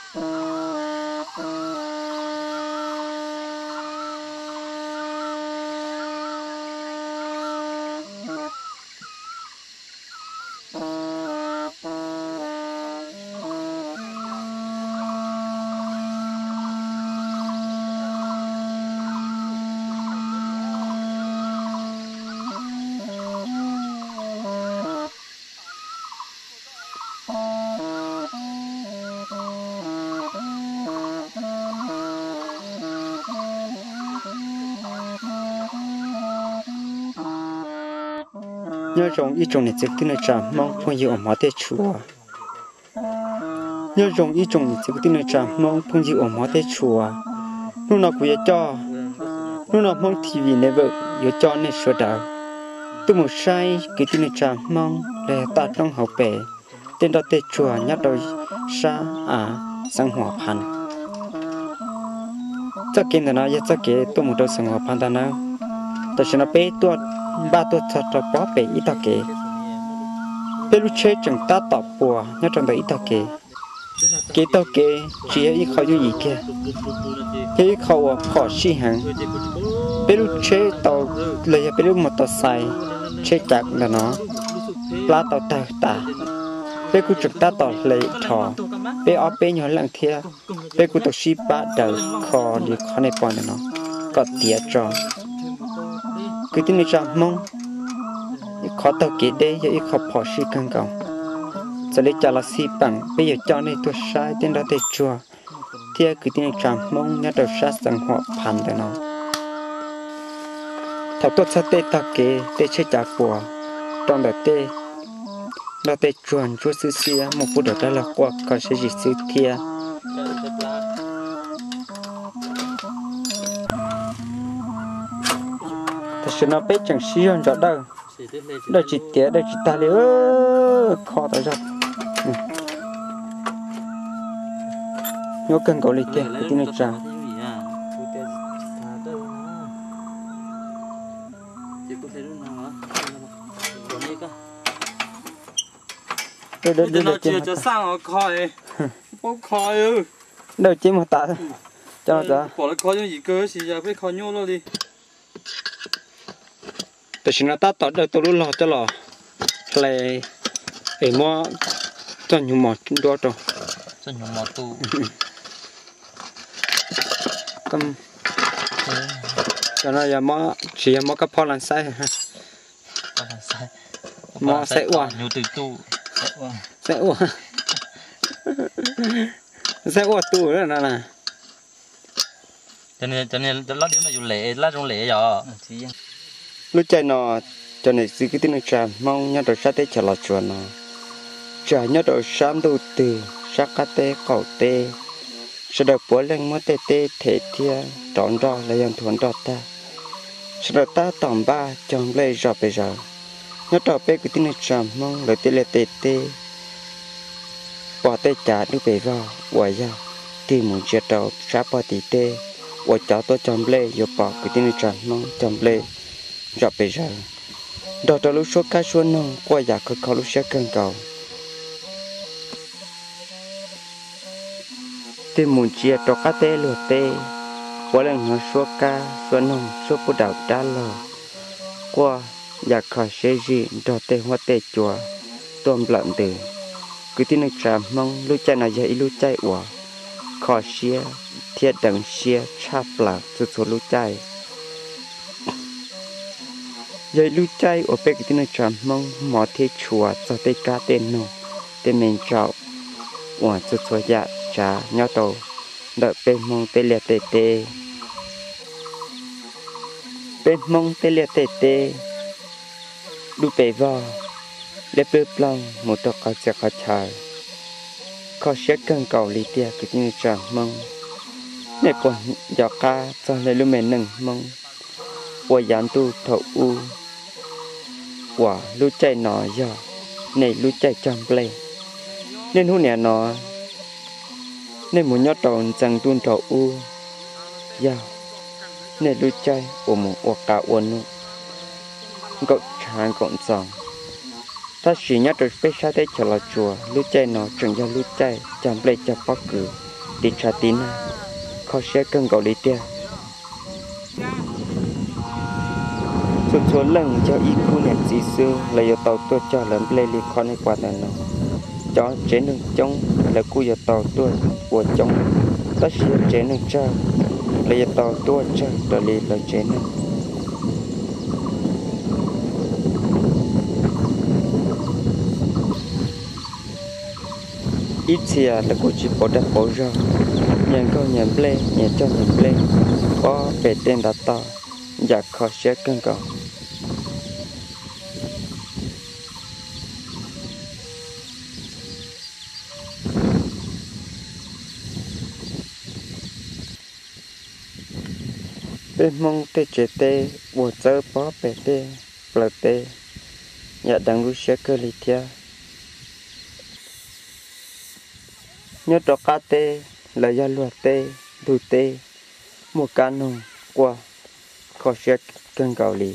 nhớ rong ít trồng này chỉ tin là trà mong phong yêu ở mỏ tê chùa nhớ rong ít trồng này chỉ tin là trà mong phong yêu ở mỏ tê chùa lúc nào cũng cho lúc nào mong TV này vợ yêu cho nên sửa đạo tôi một sai cái tin là trà mong là ta trong học bể tên đó tê chùa nhát đôi sa sang hòa pan chắc kiến là nó chắc cái tôi một đôi sang hòa pan ta nào ta sẽ nó bé tôi ba tôi thật là bỏ bể ít tao kể bé lúc chơi chẳng ta tập bùa nhớ trong đó ít tao kể tao kể chỉ ít khâu gì kia ít khâu khó xí hàng bé lúc chơi tao lấy bé lúc một tao xài chơi chặt là nó lá tao ta bé cứ chụp ta tao lấy thò bé ở bé nhỏ lặng thia bé cứ tao xí ba đầu khó đi khó này bọn nó có tiệt cho cứ tin là mong khó tao kỹ đấy giờ ít khó bỏ xí căng cầu giờ lấy trả là xí bằng bây giờ cho nên tôi sai tên đó để chùa thì cứ tin là mong nhớ đầu sát sang họ phản để nó thằng tôi sát tê tao kỹ tê chơi trả bùa trong đó tê chuồn chúa sư xia một phút đó là qua còn sẽ gì sư thia thật sự nó biết chẳng xí hơn rõ đâu đây chỉ tía đây chỉ ta liều khó tới rồi nhớ cần có lịch tía cái tin là trả nó chưa cho sang khỏi bốc khỏi đâu chỉ một tạ thôi cho nó bỏ lại khỏi những gì cơ thì giờ phải khỏi nhô luôn đi tôi xin nó tát tọt đâu tôi luôn lo cho lo lại để mua cho nhiều mỏ đó rồi cho nhiều mỏ tu cầm cho nó giờ mua chỉ mua cái phô lan sai ha mua sẽ uổng nhiều từ tu sẽ uổng sẽ uổng tu nữa nè cho nên lát nữa là dùng lát trong lệ rồi lúc chạy nó cho nên sự cái tin là trà mong nhớ được sát tết chờ lọt chuồn nó trà nhớ được sáng đầu từ sát cá tê cẩu tê sẽ được bố lên mất tê tê thể thia tròn rõ là dân thuần rõ ta sẽ được ta tổng ba trong lây rõ bây giờ nhớ được bé cái tin là trà mong lời tê là tê tê bỏ tê trả nước về vào quay ra thì muốn chia đầu sát bỏ tê tê quay cháu tôi trong lây rồi bỏ cái tin là trà mong trong lây rõ bây giờ đó là lúc số cá số nông qua giả cực khó lúc sẽ cần cầu tìm muốn chia cho cá tê lửa tê qua lần nó số cá số nông số phụ đạo đá lò qua giả khỏi sẽ gì đó tê hoa tê chùa tôm lợn từ cứ tin được rằng mong lúc chạy nào dậy lúc chạy ủa khỏi xia thiết đằng xia chắp là số lúc chạy giờ lúc chạy ở bên cái tin là mong mỏ thế chùa cho tê cá tên nô tên mình chào và cho cho dạ trả nhau tàu đợi bên mong tê liệt tê tê bên mong tê liệt tê tê đu bể vào để bơm lòng một tàu cá sẽ khó chạy khó sẽ cần cầu lý tiệt cái tin là mong để còn giọt cá cho lấy lúc mình nâng mong qua dán tu thầu u quả lúc chạy nó giờ này lúc chạy trong play nên hôm nay nó nên muốn nhớ tròn rằng tuôn thầu u giờ này lúc chạy ở một quả cả uốn cậu chán cậu sòng ta chỉ nhớ được phải sao để chờ là chùa lúc chạy nó chẳng cho lúc chạy trong play cho bác cử tít cha tín khó sẽ cần gọi lý tia số lần cho ít khu này chỉ xưa là do tàu tôi cho lần play li con này qua đây nó cho chế nâng trong là khu giờ tàu tôi của trong tất sẽ chế nâng cho là giờ tàu tôi cho đó là chế nâng ít xìa là cô chỉ bỏ đặt bỏ ra nhận câu nhận play nhận cho nhận play có về tên đã to và khó sẽ cân cầu bên mong tê chế tê buồn chớ bó bể tê bờ tê nhà đang lúc sẽ cơ lý thia nhớ đó cá tê là gia luật tê đủ tê một cá nông qua khó sẽ cân cầu lý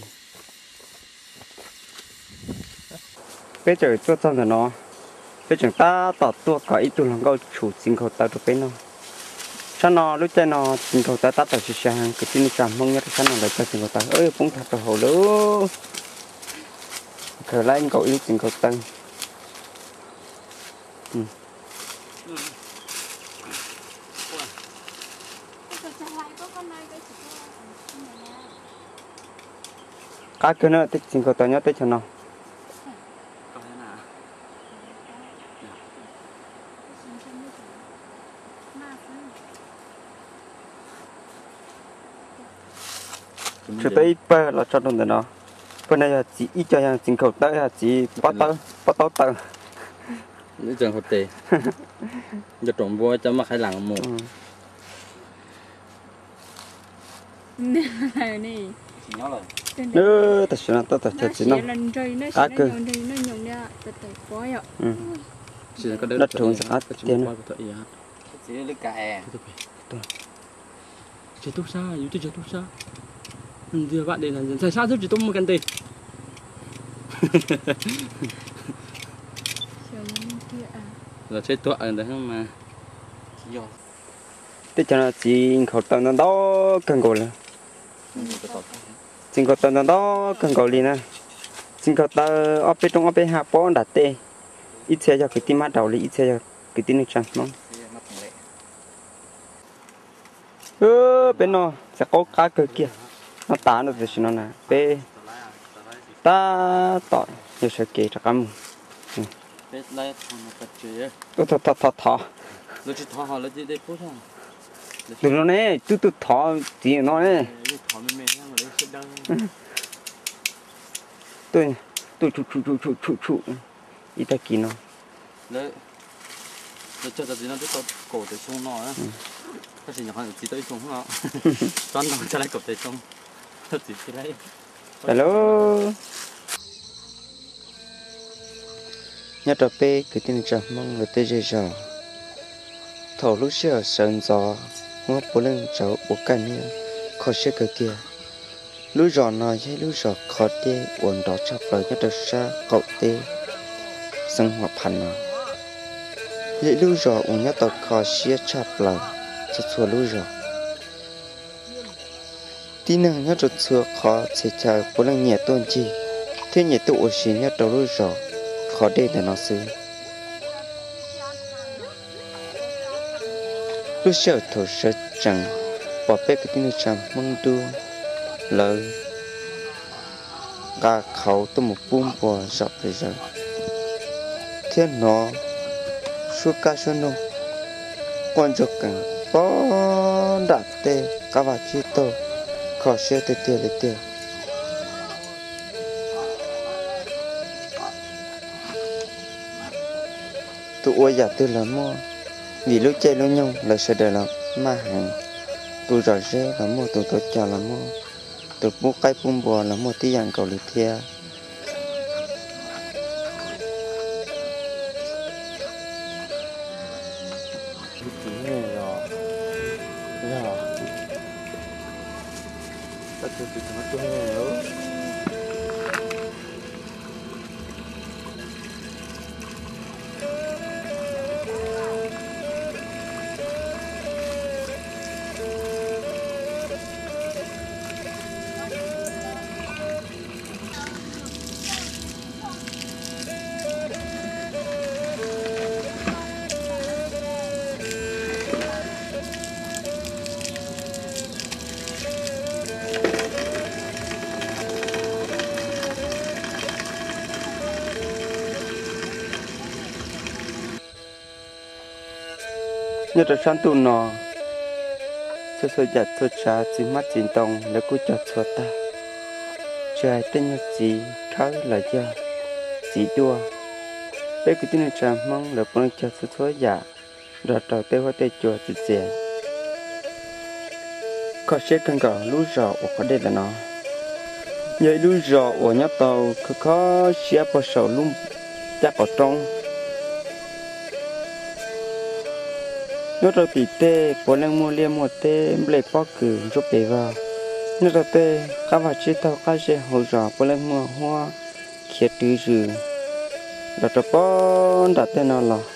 bây giờ tôi xong rồi nó bây giờ ta tỏ tua có ít tu lòng câu chủ sinh khẩu ta được bên nó sao nó lúc chơi nó sinh khẩu ta tắt ở xí xàng cái tin chạm mong nhớ sao nó lại cho sinh khẩu ta ơi cũng thật là hồ lú khởi lại anh cậu yêu sinh khẩu tăng cá cái nữa thích sinh khẩu ta nhớ tới cho nó cho tới bơ là cho đồng nó bữa nay là chỉ ít cho hàng chính khẩu tới là chỉ bắt tao tờ những trường hợp tệ giờ trộm vô cho mặc hai làng một này nữa ta sẽ tao chơi chỉ nó cá cơ chỉ có đứa đất trồng sẽ ăn tiền chỉ là cá è chỉ tốt xa yếu chỉ tốt xa giờ bạn để là sai xa rất chỉ tốt một căn tiền là chơi tuệ đấy mà thế cho nó chỉ khẩu tao nó đó cần gọi là chính khẩu tao nó đó cần gọi liền nè chính khẩu tao ở bên trong ở bên hạ bó đặt tê ít xe cho cái tim mắt đầu đi ít xe cho cái tim nước trắng nó bên nó sẽ có cá cơ kia nó tá nó thì nó nè bên ta tỏi nhiều sự kỳ cho cắm tôi thọ đừng nó nè tôi thọ gì nó nè tôi chu ít ta kỳ nó đấy cho ta gì nó tôi cổ để xuống nó cái gì nhỏ hơn chỉ tới xuống nó toàn nó cho lại cổ để xuống thật chỉ lấy hello nhớ tập pe cái tin chậm mong người tê dây giờ thầu lúc xưa sơn gió ngót bố lưng cháu bố căn như khó xưa cái kia lúc gió nói với lúc gió khó tê uốn đó chập lời nhất được xa cậu tê sinh hoạt hành nào vậy lúc gió uốn nhất tàu khó xưa chập lời cho xua lúc gió tí năng nhất được xua khó sẽ chờ bố lưng nhẹ tôn chi thế nhẹ tụ xí nhất đầu lúc gió khó để nó xử lúc sợ thổ sợ chẳng bỏ bê cái tiếng chẳng mong đua lời cả khẩu tôi một buông bò dọc bây giờ thiên nó suốt cả suốt nô quan trọng cả bó đạp tê cả vài chi tô khó xe tê tê lê tê tụi ôi giả tư là mua vì lúc chơi lúc nhung là sẽ đời là ma hàng tụi rõ rê là mua tụi tôi chờ là mua tụi mua cây bùm bò là mua tí dạng cầu lì thia nhớ ra sáng tu nọ sơ giặt sơ trà chỉ mắt chỉ tông là cú chợt sơ ta trời tên nhớ chỉ khá là do chỉ đua bé cứ tin là mong là con chợt sơ giả rồi trò tê hoa tê chùa chỉ dễ có sẽ cần cả lú rò ở đây là nó vậy lú rò ở nhà tàu có sẽ bỏ sầu luôn chắc ở trong nó rồi bị tê bỏ lên mua liêm một tê lấy bỏ cử giúp để vào nó rồi tê các bạn chỉ tao các sẽ hỗ trợ bỏ lên mua hoa kia tứ rừ rồi cho bỏ đặt tên nó là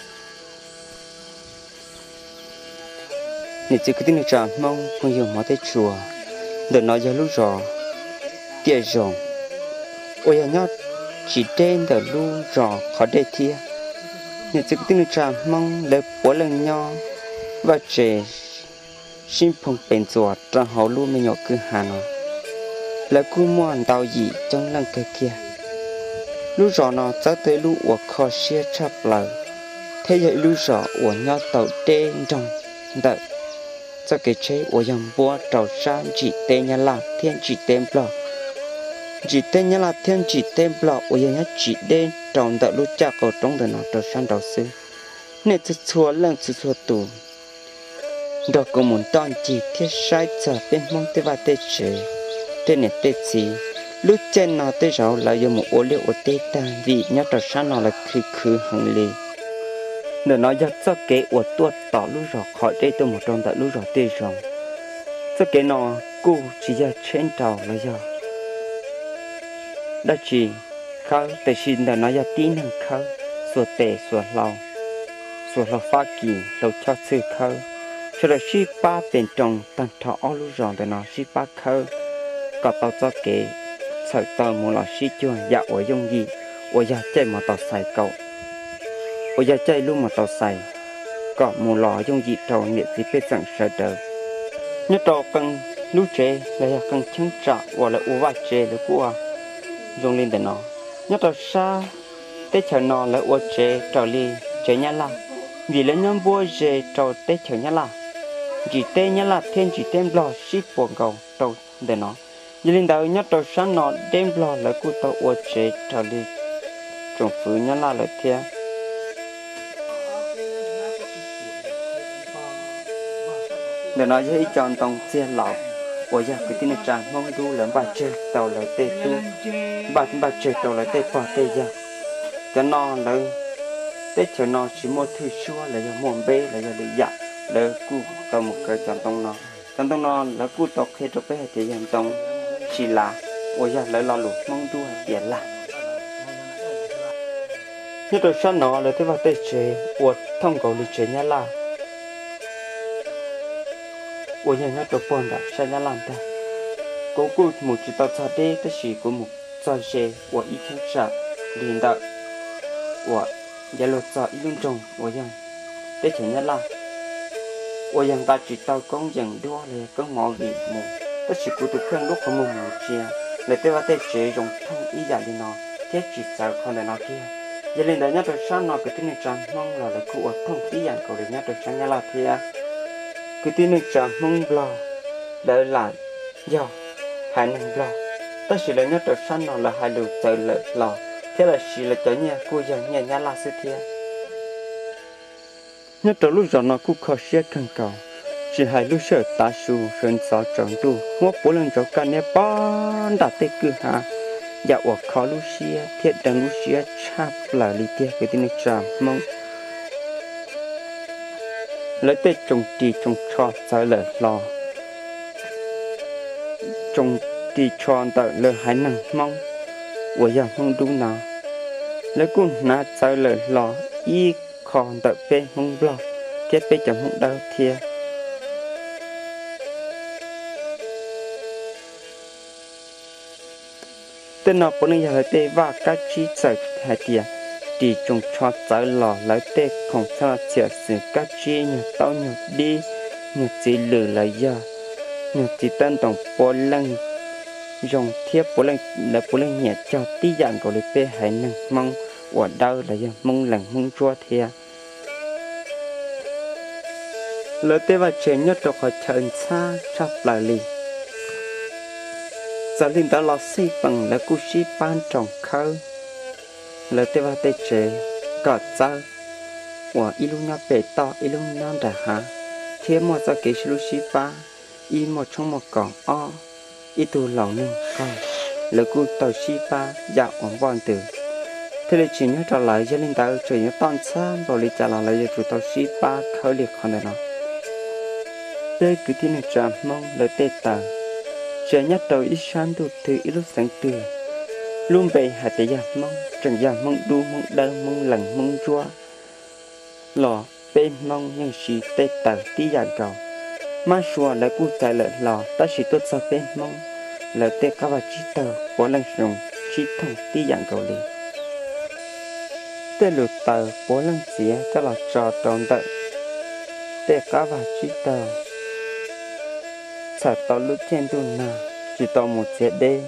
nếu chỉ có tin là mong không hiểu mà thấy chùa để nói cho lúc rõ tiệt rồng ôi nhá chỉ tên để lúc rõ khó để thiê nếu chỉ có tin là mong lấy bỏ lần nhau và trẻ xin phong bền chùa trong hậu luôn mới nhỏ cứ hà nó là cú muôn đào gì trong lần kia lúc rõ nó cho tới lúc ở kho xe chắp lời thế vậy lúc rõ ở nhau tàu tên trong đợi cho cái chế ở dòng búa trầu sa chỉ tên nhà là thiên chỉ tên bò chỉ tên nhà là thiên chỉ tên bò ở dòng chỉ đen trồng đợi lúc cha cầu trong đời nó trầu san đầu sư nên chỉ xua lần chỉ xua tù đó cũng muốn toàn chỉ thiết sai chờ bên mong tới và tới chế tên này tên gì lúc trên nó tới rồi là do một ô liu ở tây ta vì nhớ trầu san nó là khư hàng lì để nói cho cái ở tuột tỏ lúc rồi khỏi đây tôi một trong tại lúc rồi tê rồi cho cái nó cô chỉ ra trên tàu là do đó chỉ khâu để xin là nói ra tí năng khâu sửa tệ sửa lâu phát kỳ lâu cho sư khâu cho là si ba bên trong tăng thọ lúc rồi để nó si ba khâu có tao cho cái sợ tao muốn là si chưa dạ ở dùng gì ở nhà chơi mà tao xài cậu ở nhà chơi luôn mà tao xài có một lò dùng gì trâu nhiệt gì biết rằng sợ đời nhớ trâu cần lúc chế là cần chứng trả hoặc là uva chế là của dùng lên để nó nhớ trâu xa tết chờ nó là uva chế trâu li chế nhá la vì lấy nhóm bua chế trâu tết chờ nhá la chỉ tê nhá la thêm chỉ thêm lò ship buồn cầu trâu để nó như lên đầu nhớ trâu xa nó đem lò là của tao uva chế trâu li trồng phứ nhá la là thế để nói với chọn tông xe lọ của gia cái tin rằng mong du lớn bà chơi tàu lời tê tu bà chơi tàu lời tê bỏ tê gia cho nó lời tê cho nó chỉ một thứ xua là do mồm bê là do được dạ là cu tàu một cái chọn tông nó là cu tàu khi cho bé thì dàn tông chỉ là của gia lời lo lụt mong du tiền là như tôi sao nó là thế vào tê chơi của thông cầu lịch chơi nhá là我现在都搬了，现在懒得。公公母知道他的的是公母做些，我一天吃，领导我也落做一分钟，我样的钱也啦。我样大知道工人多嘞，跟我给母，的是古都看路和母母接，来对我的这种通一样的呢，这只找可能那些。也领导伢都上那个天张忙了，来给我通一样搞的伢都上伢老天。cứ tin được rằng mong lo đỡ lại do hai năng lo ta chỉ là nhớ trở sang nó là hai lượt chờ lợi lo thế là chỉ là cho nhà cô dần nhà nhà là sự thiệt nhớ trở lúc giờ nó cũng khó xé cần cầu chỉ hai lúc sợ ta su sơn gió tròn tu ngó bốn lần cho cả nhà bán đặt tê cứ hà dạ ở khó lúc xé thiệt đằng lúc xé chắp là lý tiết cứ tin được rằng mong lấy tết trồng trì trồng trọt sai lỡ lo trồng trì trọt tại lỡ hải năng mong của nhà mong đúng nào lấy cuốn nát sai lỡ lo y còn tại bên mong lo tiếp bên chẳng mong đau thiệt tên nào cũng như là tê và các chi sở hai tiền đi trồng cho trái lò lấy tê không cho chia sẻ các chi như tao như đi như chỉ lử lại giờ như chỉ tân tổng bố lăng dùng thiếp bố lăng là bố lăng nhẹ cho tí dạng của lịch bê hải năng mong ở đâu là giờ mong lần mong chua thiệt lỡ tê và chế nhất cho khỏi chân xa chắp lại lì giờ linh đã lọt xí bằng là cú xí ban trồng khâu lỡ tê và tê chế gọt ra và ilu nha bể to ilu nha đã hả thêm một giờ kế xí xí ba y một trong một cọng o y tu lòng nương coi lỡ cú tàu xí ba dạo ổn vòn từ thế là chỉ nhớ trở lại gia linh đã chơi nhớ toàn xa rồi đi trả lại cho chủ tàu xí ba khâu liệt con này nó đây cứ tin là chạm mong lời tê tờ chờ nhắc đầu ít sáng tụt từ ít lúc sáng từ luôn về hạt tế giảm mong chẳng giảm mong đu mong đơn mong lần mong chua lò bên mong nhưng chỉ tê tờ tí dạng cầu mà xua lại cụ giải lợi lò ta chỉ tốt sao bên mong lời tê các bà chỉ tờ của lần dùng chỉ thông tí dạng cầu liền tê lụt tờ của lần xía cho là trò tròn đợi tê các bà chỉ tờ sợ tao lúc trên đồn nào chỉ tao một chiếc đê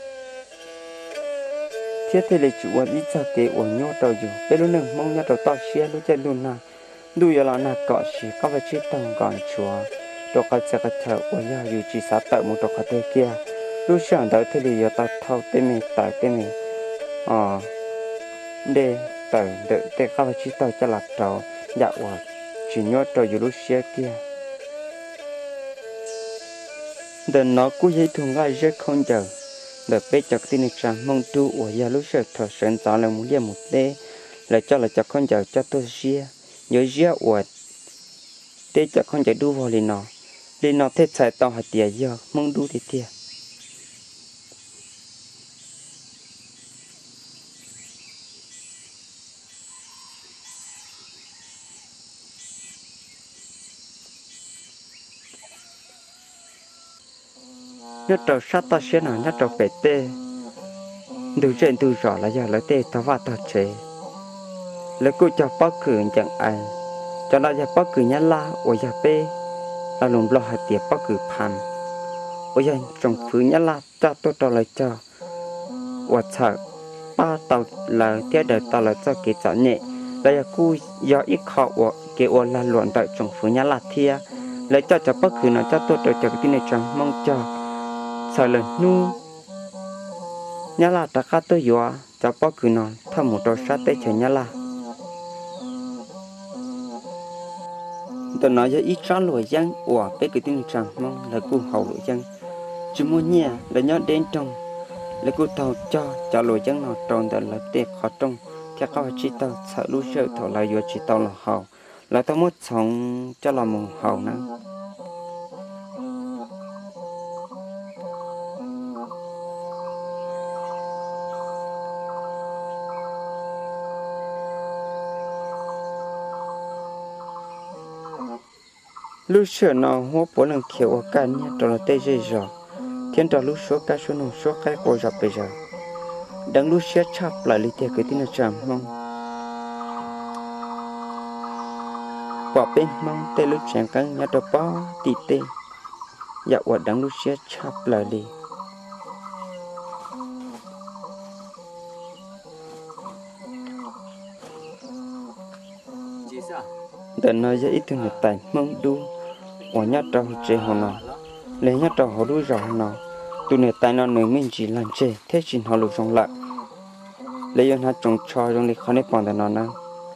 thiết thì lấy chủ quan ít cho kế của nhau tao dù bây lúc nâng mong nhau tao tao xia lúc trên đồn nào đuôi là na cọ chỉ có phải chỉ tao còn chúa đồ có sẽ có thở của nhau dù chỉ sát tao một đồ có thể kia lúc sáng đó thì lấy tao thâu tên mình tại tên mình đê tao đợi tên có phải chỉ tao cho lạc tao dạ quả chỉ nhau tao dù lúc xia kia đợt nó cũng dễ thùng ngay rất không chờ đợt bây giờ tin rằng mong tu của gia lúc sợ thở sến gió là muốn liên một đê lại cho không chờ cho tôi xia nhớ xia uất đê cho không chờ đu vào liền nó thế sai tao hạt tiền giờ mong đu thì tiền nhất trâu sát ta xé nào nhất trâu bể tê đủ trên đủ rõ là giờ lấy tê tao vào tao chế lấy cô cho bác cử chẳng ai cho nó giờ bác cử nhá la ở giờ bê là lùng lo hạt tiệp bác cử pan ở giờ trong phứ nhá la cho tôi cho lại cho ở sợ ba tàu là tiếc đời tàu là cho cái chọn nhẹ là giờ cô giờ ít khó ở cái ở là luận tại trong phứ nhá la thia lấy cho bác cử nó cho tôi cho cái tin này chẳng mong cho sợ lần nu nhá là ta cá tôi dọa cho bác cứ nói thăm một trò sát tới chờ nhá là tôi nói với ít sáng lùi dân của bé cứ tin rằng mong là cô hậu lùi dân chỉ muốn nhẹ là nhớ đến trong là cô tàu cho lùi dân nào tròn để là để khó trong theo các chị tàu sợ lũ sợ thổi là vừa chỉ tàu là hậu là tao mất sống cho là một hậu nữa lúc xưa nó hoa bố lần kiểu ở cả nhà đó là tê dây rồi thiên đó lúc số cá số nông số cái cổ dọc bây giờ đang lúc xưa chắp lại lịch tiệc cái tin là chạm mong bỏ bên mong tê lúc chàng căng nhà đó bao tì tê dạ ở đang lúc xưa chắp lại lịch để nói với ít thương người tài mong đu ở nhà trâu chơi họ nào lấy nhà trâu họ đuôi rõ họ nào tụi người tài nó nếu mình chỉ làm chơi thế chỉ họ lục trong lại lấy yon hạt trồng cho trong đi khó nên bằng để nó nào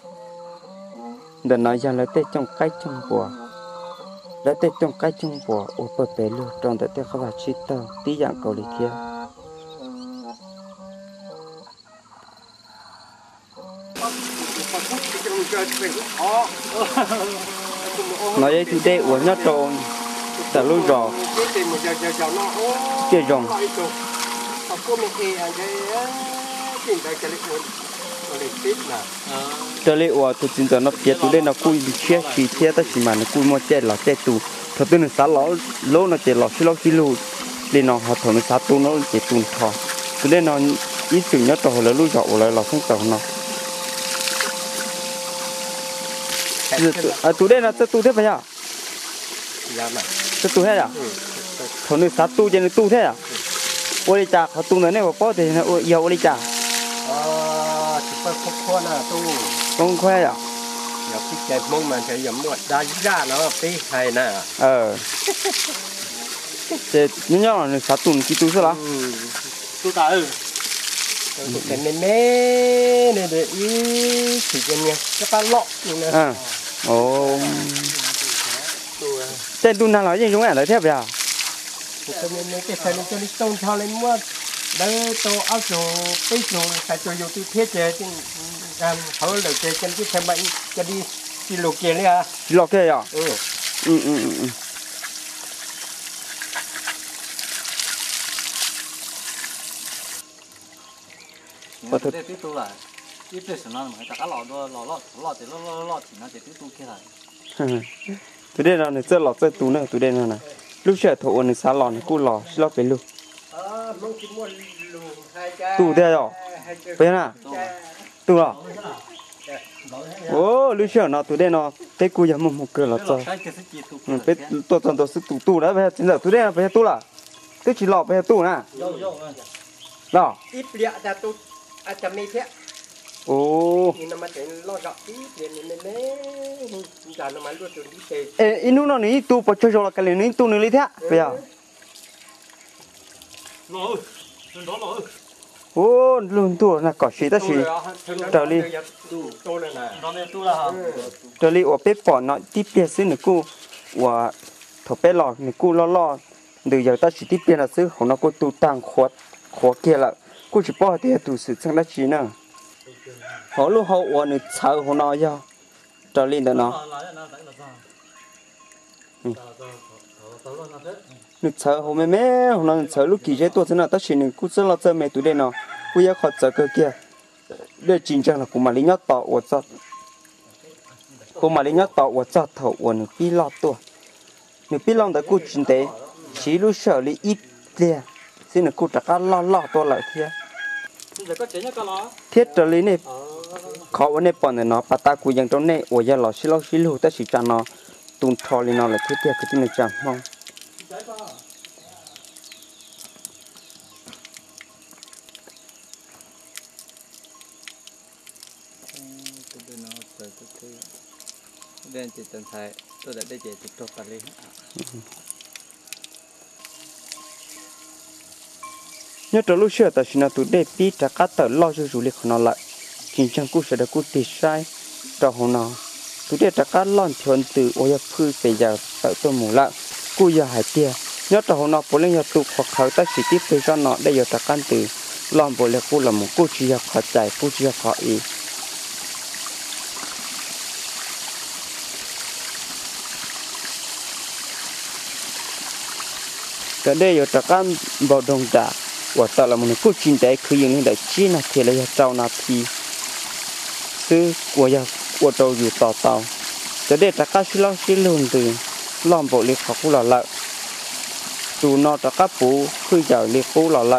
để nói rằng lấy tết trong cái trong bùa lấy tết trong cái trong bùa ô bờ bể luôn trong tết tết không phải chỉ tao tí dạng cầu lý kia nói với chú đây uống nhát tròn tại lúc rồi chơi rồng cho lấy uống tụi chúng ta nó phía tụi đây nó cùi chia chỉ chia ta chỉ mà nó cùi một chè là chè tụ thật tôi nó xả lỗ nó chè lọ xí lô để nó họ thổi nó xả tụ nó chè tụ thọ tụi đây nó ít chừng nhát tròn là lúc rồi lại là không tàu nó tụi đây là tụi thế phải à? Tụi thế à? Thằng này sát tụi trên tụi thế à? Ôi cha, họ tụi này có thì nó yêu ôi cha. Chỉ phải khoan là tụi. Không khoe à? nhập cái chạy mông mà chạy dầm một đá ra nó tí hay nè thế như nhau là sát tuần kí tu sao tôi ta cái mê mê này để ý chỉ cái này cái ta lọ này à ồ thế tu nào nói gì chúng em nói thế à cái mê mê cái này cho đi trông cho lên mua đấy tôi áo chỗ cái chỗ phải cho vô tôi thiết chế chứ làm thôi được chế chân cái xe bệnh cho đi đi lục kia đấy à lọ kia à ừ ừ có thể tiếp tục lại tiếp tục sử dụng mà cả lọ thì nó sẽ tiếp tục kia lại tụi đây là này chơi lọ chơi tú nữa tụi đây là này lúc trẻ thổ này xả lọ này cú lọ xí lọ về luôn tú đây rồi bây giờ tú à ô lúc trẻ nó tụi đây nó cái cú giờ một cửa lọ chơi cái tôi sức tú đấy bây giờ chính giờ tụi đây là bây giờ tú là tôi chỉ lọ bây giờ tú nè lọ ít lẹ ra tôiจะมีแค่ ô นี่น้ำมันเป็นรอดดอกที่เรียนนี่แม่จานน้ำมันรวดจนที่เตะ ê inu nó ní tu bắt cho là cái này ní tu ní lý thế bây giờ ô luôn tu là có gì ta gì trở đi trở đi ở bếp bỏ nó tiếp biệt xứ nữa cô và thầu bếp lò nữa cô lo từ giờ ta chỉ tiếp biệt là xứของnó cô tu tăng khó kia là cô chỉ bỏ thì tu sự sang đất gì nữa họ lúc họ ở nữa chờ họ nói cho trở đi đó nó nước chờ họ mẹ họ nói chờ lúc kỳ chế tôi thế nào ta chỉ nên cô sẽ là chờ mẹ tụi đây nó cô giờ họ chờ cơ kia để chính trang là cô mà lấy nhát tàu ở cho cô mà lấy nhát tàu ở cho thầu ở nước pi lọt tua nước pi lọt đã cô chính tế chỉ lúc sợ lấy ít liền xin là cô trả lo tua lại thế thiết trở lý này khó vấn đề bọn này nó bắt ta côยังtrong này ở giờ lọ xí lô ta chỉ cho nó tung thò lên nó là thiết cái tin này chẳng mong đen chỉ cần phải tôi đã đây chỉ tiếp tục phải lên nhớ từ lúc xưa ta chỉ nói tụi đây pi trả cá tờ lo cho du lịch nó lại chính chẳng cú sẽ được cú tì sai cho họ nó tụi đây trả cá lon thion từ ôi phư bây giờ tại tôi mù lại cú giờ hải tia nhớ cho họ nó bố lên giờ tụ hoặc khởi ta chỉ tiếp về cho nó đây giờ trả cá từ lon bố lên cú là một cú chỉ giờ khỏi chạy cú chỉ giờ khỏi ý cái đây giờ trả cá vào đồng đà và tạo là một cái chuyện đấyคืออย่างนี้ได้จีน่ะเทเลยเจ้านาทีซื้อว่าจะว่าเราอยู่ต่อจะได้ตะก้าชิลล์ชิลล์ตื่นล้อมโบเล็กเขากูหล่อละตูนอตะก้าปูคือจะเล็กปูหล่อละ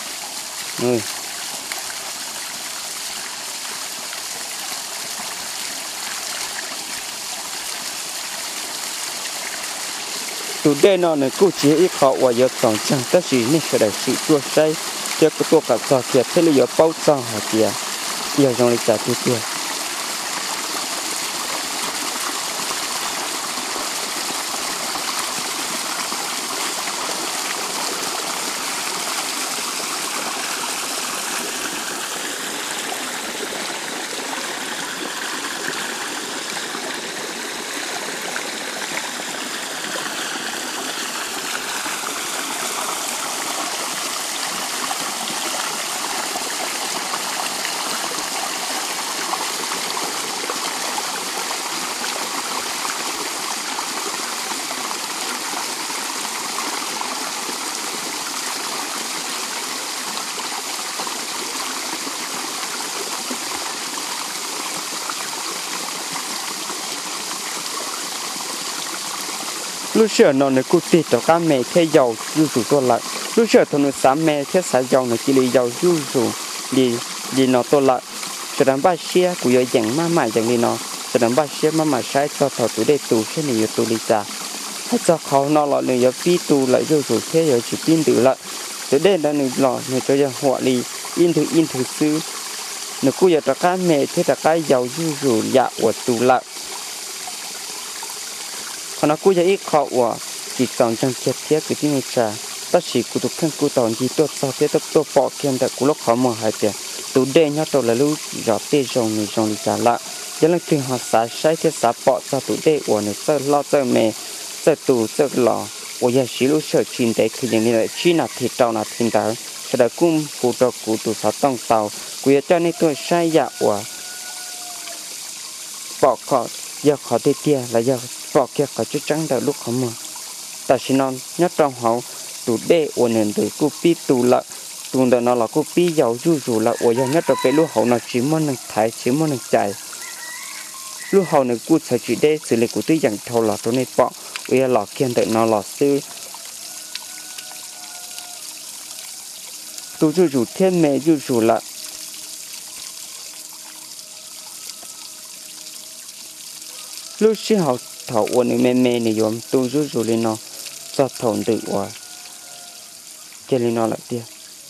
ตูได้นอนในกู้ชีอีเขาว่าจะสองจังแต่สีนี่ก็ได้สีตัวใช้เจ้าตัวกับต่อเกียร์เทเลยอย่าเป้าจ้องหาเกียร์อย่าจงเลยจ่าตัวเกียร์lúc xưa nó này cũng tiệt cho các mẹ theo giàu du rủ tôi lại lúc xưa thằng nó sáng mẹ theo sáng giàu này chỉ lấy giàu du rủ đi nó tôi lại cho đến ba xe của giờ chẳng mà chẳng đi nó cho đến ba xe mà sai cho thằng tụi đây tụ xe này tụ đi ra hết choเขาnó lại này giờ phi tụ lại du rủ thế giờ chỉ tin tự lại tụi đây là này lọ này cho giờ họ đi in thử sư nếu cô giờ cho cái mẹ thế là cái giàu du rủ dạ của tù lợn còn nó cô giờ ít khó của chỉ còn trong chết thiết cái tiếng này trà tất chỉ của tụi khăn của tòn gì tốt sao thế tôi bỏ kiên tại của lúc khó mà hai tiền tụi đê nhớ tôi là lúc rõ tê rồng này rồng trả lại cho nên khi họ xả sai thế xả bỏ cho tụi đê của này sơ lo sơ mẹ sơ tù sơ lò của giờ xí lúc sợ chín đấy khi những này chi là thịt trâu là thịt đá sẽ được cung phụ trợ của tụi sáu tông tàu của cho nên tôi sai dạ của bỏ khó giờ khó tê tia là giờ bỏ kia khó chút trắng đợi lúc khó mà ta chỉ non nhất trong họ tụi đê của nền từ cô pi tụ lại tụi đó nó là cô pi giàu du rủ là của giờ nhất là cái lúc họ nó chỉ muốn năng thái chỉ muốn năng chạy lúc họ này cô sẽ chỉ đê xử lý của tôi dành thâu là tôi này bỏ bây giờ lọ kiên tự nó lọ sư tôi du rủ thiên mẹ du rủ lại lúc xí họ thảo uốn này mẹ này yếm tôi du rủ lên nó cho thổn tự uốn cho lên nó lại tiền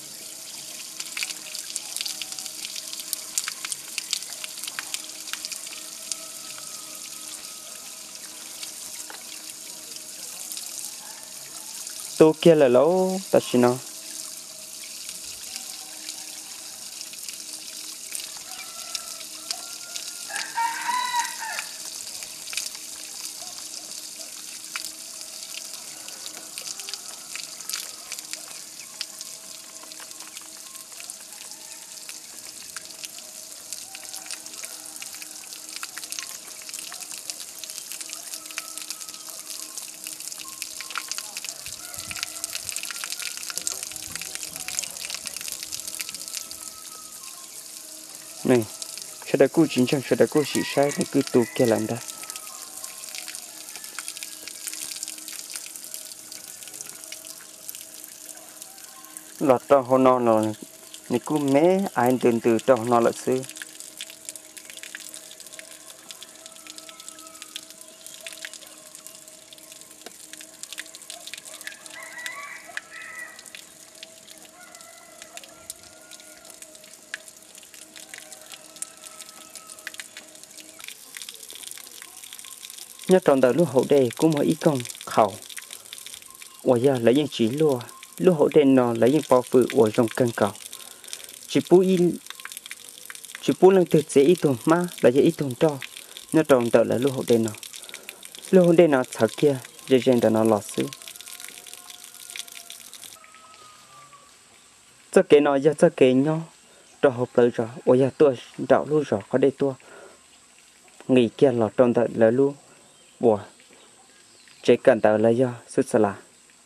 tôi kia là lâu ta xin nó này sẽ đã cố chính chẳng sẽ đã cố sĩ sai thì cứ tu kia làm đó lọt trong hồ non rồi này cứ mé ai từ trong nó là xưa nhất trong đời lúc hậu đề cũng một ít công khẩu ở giờ lấy những chỉ lúa lúc hậu đề nó lấy những bao phụ ở trong cân cầu chỉ bù lần thực dễ ít tuần má là dễ ít tuần cho nhất trong đời là lúc hậu đề nó thở kia dễ dàng để nó lọt xuống cho cái nó giờ cho cái nhau cho học lời rồi ở giờ tôi đạo luôn rồi có đây tôi nghỉ kia lọt trong đời là luôn bùa chỉ cần tao lấy do xuất xả là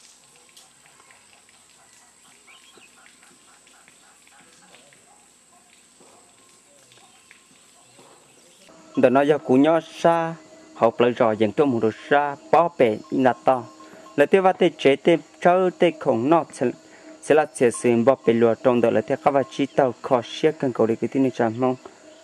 để nó do cú nhỏ xa học lời rồi dành cho một đồ xa bỏ bể là to lấy tiêu vắt chế thêm cho tê khổng nọ sẽ là chế sử bỏ bể lúa trong đó là theo các vật chi tàu khó xiết cần cầu để cái tin này chẳng mong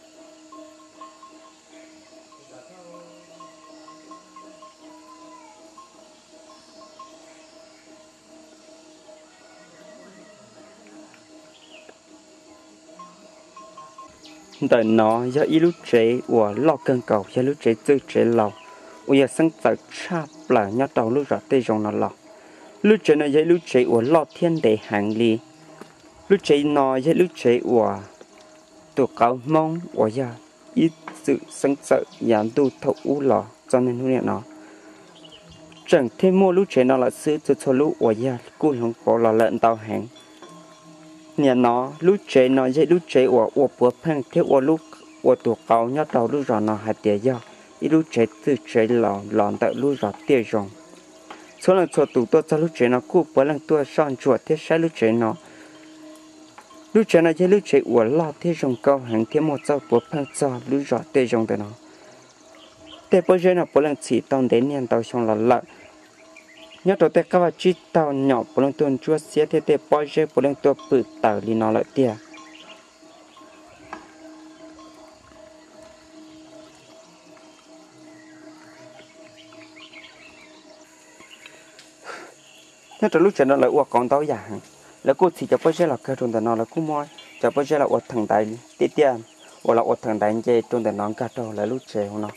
đời nó do ít lúc chế của lò cân cầu do lúc chế tư chế lò bây giờ sáng tạo chạp là nhớ đầu lúc rõ tê rong nó lò lúc chế nó do lúc chế của lò thiên để hàng ly lúc chế nó do lúc chế của tụ cáo mong của giờ ít sự sáng tạo giảm tu thấu lò cho nên lúc này nó chẳng thêm mua lúc chế nó là sự cho lúc của giờ cú không có là lợn tàu hàng nhà nó lúc chế nó dễ lúc chế của bữa phăng thế lúc tụ cáo nhớ đầu lúc rõ nó hạt tiền do ít lúc chế từ chế lòn tại lúc rõ tiền rong số lần cho tụ tôi cho lúc chế nó cũ bữa lần tôi son chuột thế sai lúc chế nó dễ lúc chế của lo thế rong cao hàng thế một sau bữa phăng cho lúc rõ tiền rong tại nó thế bây giờ nó bữa lần chỉ tao đến nhà tao xong là lợn nhớ đầu tiên các bạn chỉ tàu nhỏ bữa lần tuần chúa xé thế thế bây giờ bữa lần tôi bự tàu đi nó lại tiền nhớ từ lúc chuyện nó lại uổng con tao giả là cô thì cho bây giờ là cái trường nó là cô moi cho bây giờ là uổng thằng tài tiết tiền ô là ô thằng đánh chơi trong để nón cá trâu là lúc chơi không nó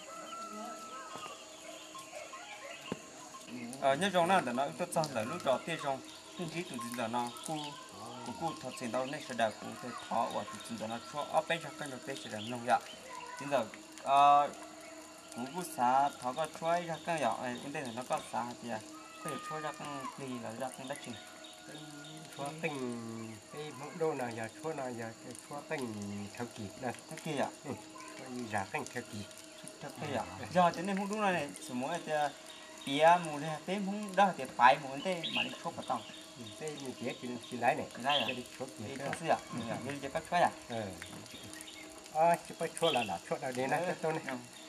nhớ trong đó nó tốt hơn là lúc đó tiêu trong tương chí tụi chúng nó cô thật sự đâu nên sẽ đạt cô thấy thọ và tụi chúng nó cho ở bên trong cái đầu tiên sẽ làm nông nghiệp chính giờ cô xã thọ có chuối ra cái nhỏ này vấn đề là nó có xã thì có thể chuối ra cái gì là ra cái đất gì chúa tình cái mẫu đô nào giờ chúa nào giờ cái chúa tình theo kịp đây thế kia ạ chúa gì giả cảnh theo kịp thật kia ạ giờ cho nên không đúng này sớm mỗi thì bia mù này thế không đó thì phải mù thế mà đi chốt vào tàu cái như kia chỉ lấy này cái cái đi chúa thì kia thật sự ạ như cái các cái chỉ phải chúa là chúa nào đến cái tôi này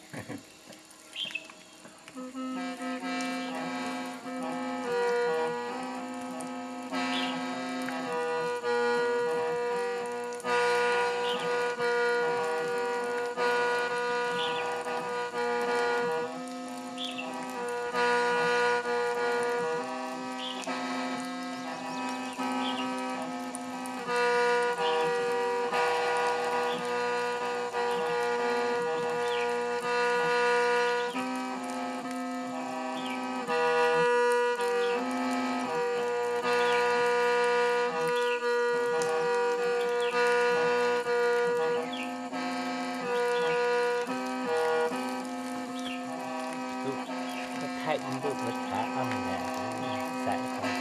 thay chúng tôi phải thả âm nhạc sẽ không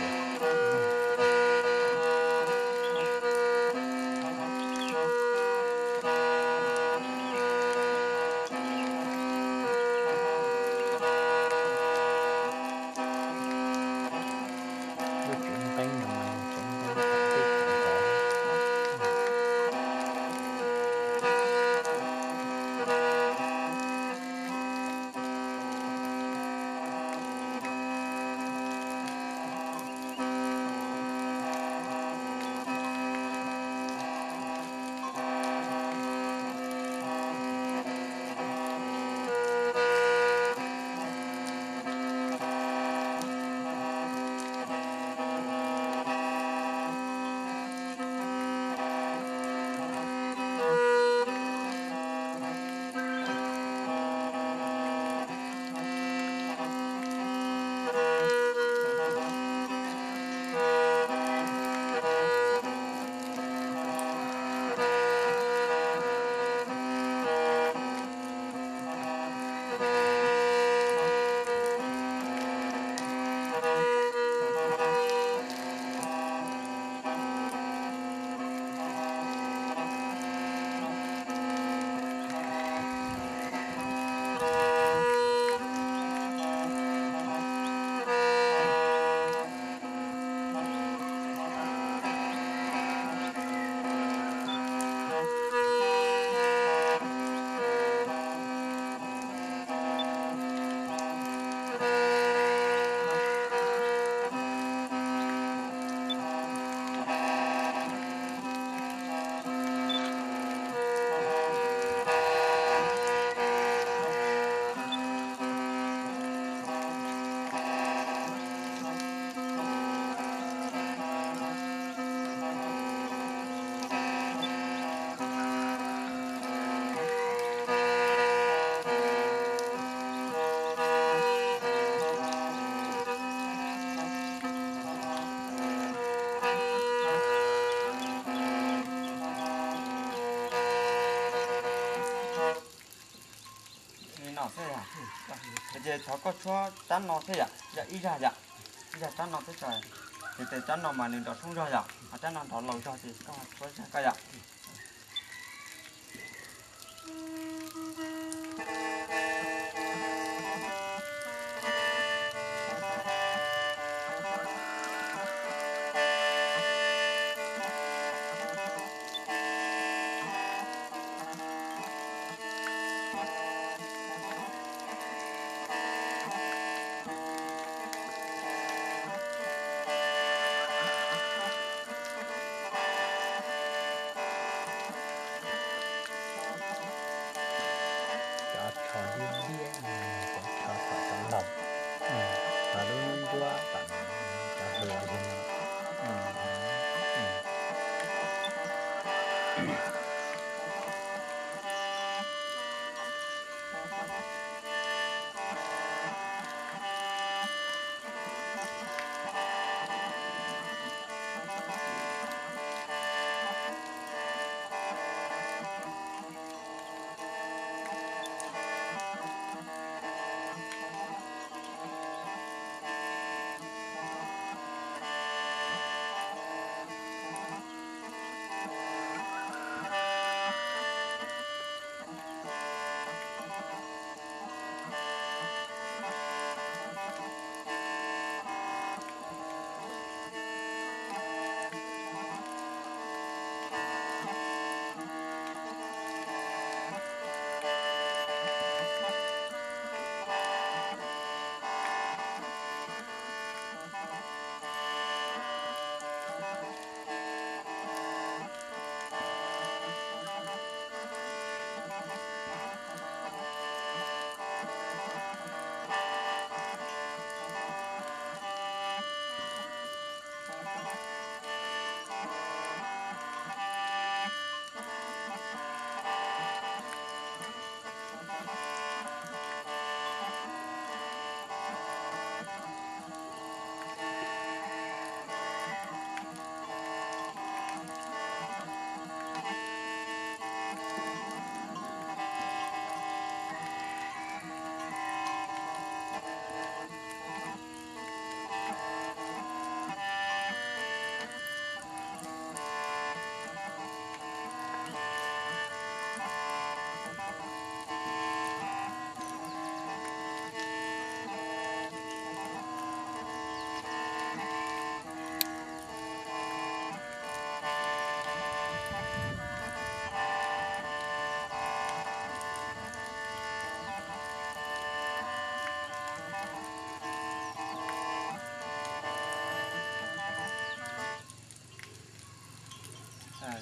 nó thế à bây giờ cháu có cho chắn nó thế à dạ ý ra dạ ý ra chắn nó thế trời thì từ chắn nó mà nên đó không ra dạ chắn nó đó lâu cho thì có cái dạ trò liên bia có trò phải tấm lòng và luôn qua tận cả hừa gì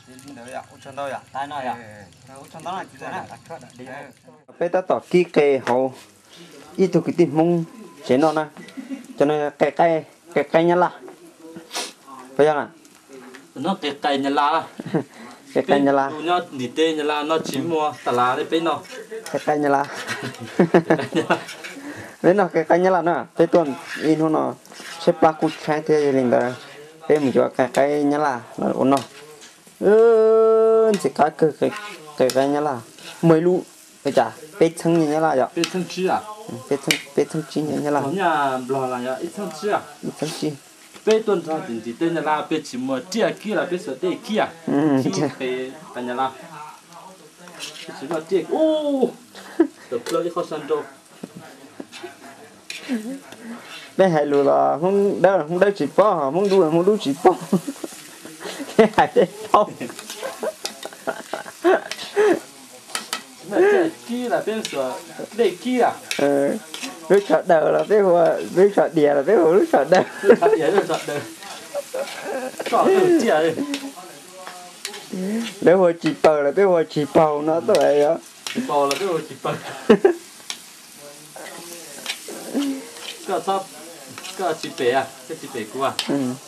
đi nữa ạ út chân đâu ạ tai nói ạ út chân đó là chỉ là đi bây ta tỏ kỹ kề hậu ít thôi cái tim mông chế nó nè cho nên cái nhá là phải không ạ nó cái nhà la cái nhá là nó đi tên nhà la nó chỉ mua tà lá đấy bên nó cái nhá là bên nó cái nhá là nữa cái tuần in nó xếp ba cút khai thế gì linh đó bên mình cho cái nhá là ổn nó chỉ cái nhá là mười lú cái chả bé thân nhá là vậy bên thân chi à bé thân chi nhá là nhà bò là nhà ít thân chi à ít thân chi bên tuần sau thì tên nhà la bên chỉ mua tia kia là bên sợi tia kia bên cái nhà la chỉ mua tia ô được lấy khó khăn đâu bé hay lù là không đỡ chỉ po hả không đu chỉ po cái hay đấy po mẹ kia là bên sợi tia kia à lúc chọn đầu là biết hoa lúc chọn đìa là biết hoa lúc chọn đầu nếu hoa chỉ bầu là biết hoa chỉ bầu nó tôi vậy đó chỉ bầu là biết hoa chỉ bầu cái sao cái chỉ bể à cái chỉ bể của à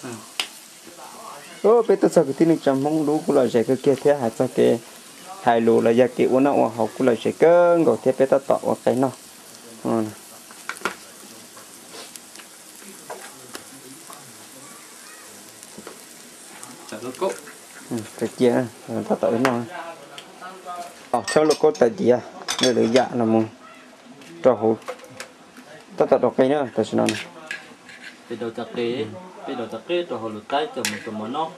ô bây giờ sao cái tin chăm mong lú cũng là sẽ cái kia thế hại cho cái hại lú là giờ cái uốn nó học cũng là sẽ cơ ngồi thế bây giờ tọt cái nó Cốc. Cái kia ta tới nó cho lô cốt tại gì à để lấy dạ là mùng cho hú ta đọc cái nữa ta xin nói Bây giờ ta kế cho họ lụt tay cho một nó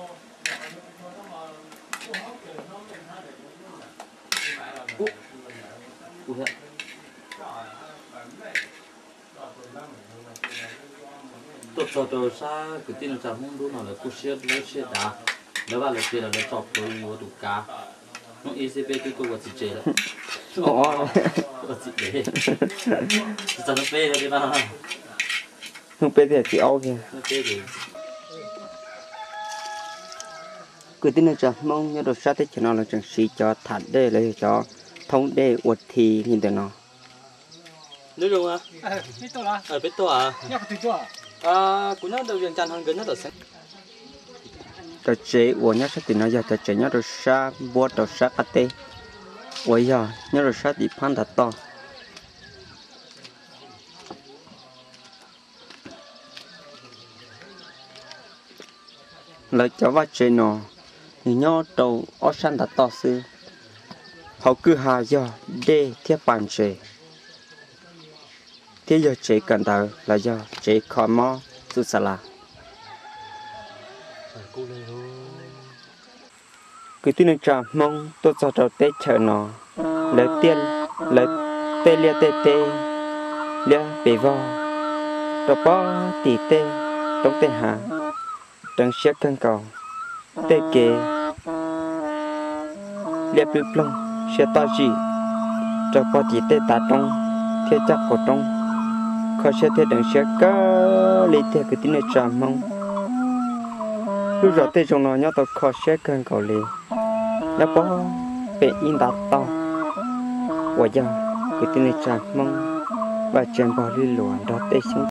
tôi sa cái tin là không đúng là cú xe đá nếu mà lấy là lấy chọc tôi mua đủ cá nó ECP tôi có chỉ chế đấy có chỉ để cho nó phê đi mà không phê thì chỉ áo kìa cái tin là chẳng mong nhớ được sát thế cho nó là chẳng xí cho thật để lấy cho thông để uất thì nhìn thấy nó nếu đúng à biết tôi à nhắc từ chỗ cũng nó được viên chăn hơn gần nhất rồi cho chế uống nhớ sát thì nó giờ cho chế nhớ được sát bố được sát cắt tê ôi giờ nhớ được sát thì phan thật to lời cháu vào chế nó thì nhớ đầu ở sân thật to xưa họ cứ hà giờ để thiết bản chế thế giờ chế cần tờ là do chế khó mò su sa la cái tin là mong tôi cho đầu tết chờ nó lời tiên lời tê lia tê tê lia bể vo rồi bó tỉ tê trong tê hà đang xét cân cầu tê kê lia bự plong sẽ to gì rồi bó tỉ tê ta trong thiết chắc của trong khó sẽ thấy đằng sẽ có lý theo cái tin này mong lúc rồi thấy trong nó nhớ tao khó sẽ cân cầu lì nó có bị in đặt to và giờ cái tin này mong và chân bò đi luồn đó tê xuống